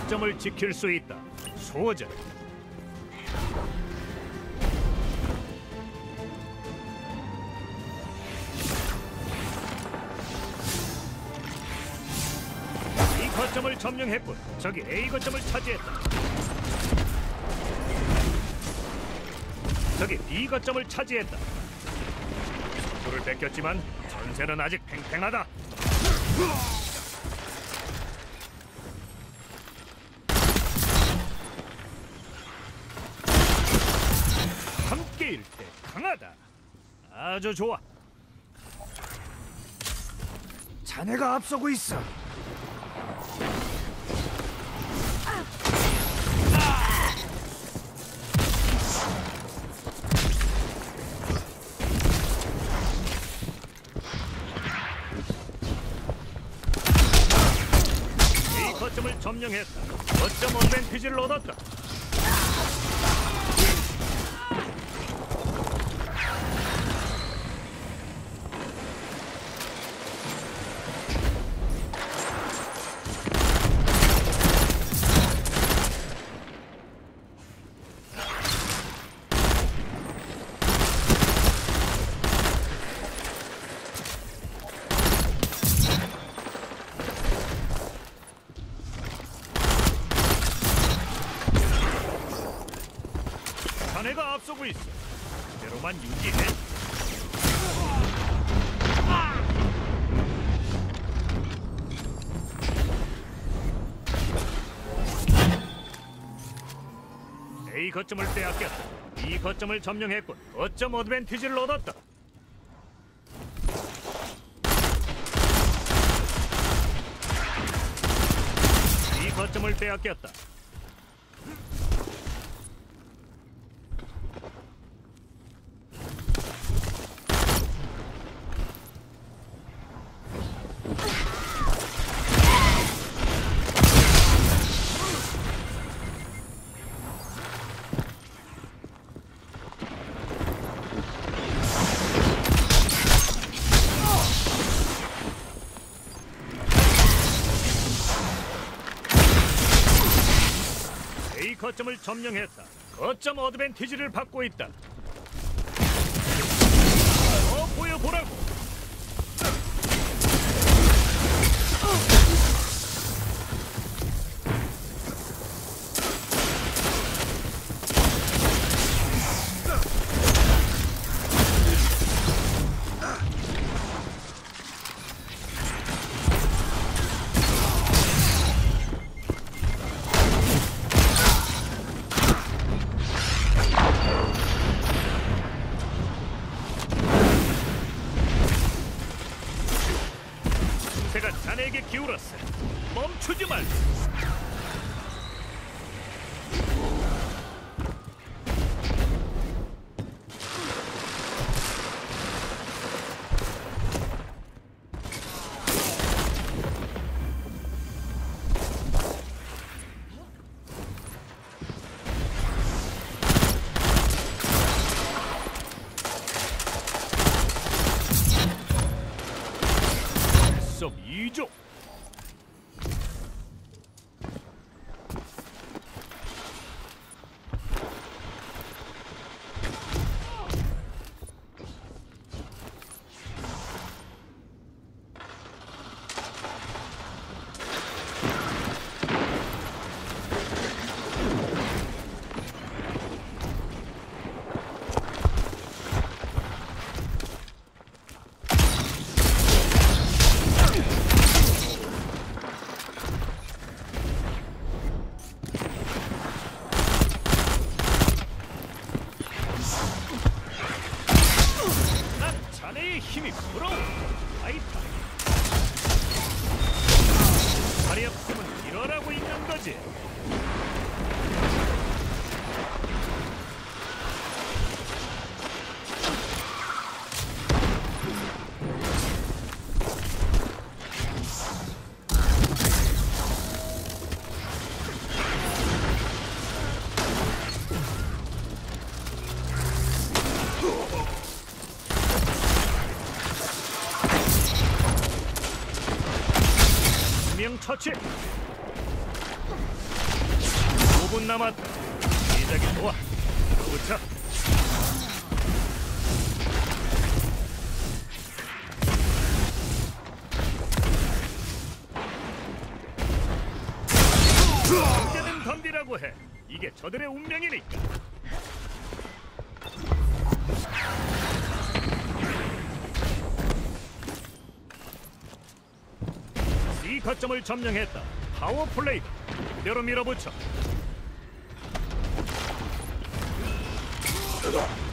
거점을 지킬 수 있다. 소전. B 거점을 점령했군. 저기 A 거점을 차지했다. 저기 B 거점을 차지했다. 속도를 뺏겼지만 전세는 아직 팽팽하다. 함께일 때 강하다. 아주 좋아. 자네가 앞서고 있어. A 거점을 점령했다. 거점 어드밴티지를 얻었다. 자네가 앞서고 있어. 그대로만 유지해. A 거점을 빼앗겼다. B 거점을 점령했군. 거점 어드밴티지를 얻었다. B 거점을 빼앗겼다. A 거점을 점령했다. 거점 어드밴티지를 받고 있다. 보여보라고. 제가 자네에게 기울었어. 멈추지 말고. 속 2조. 자네의 힘이 부러워. 아이파. 발이 없으면 일어나고 있는 거지. 처치. 5분 남았다. 시작이 좋아. 붙여. 언제든 덤비라고 해. 이게 저들의 운명이니까. C 거점을 점령했다. 파워 플레이. 그대로 밀어붙여.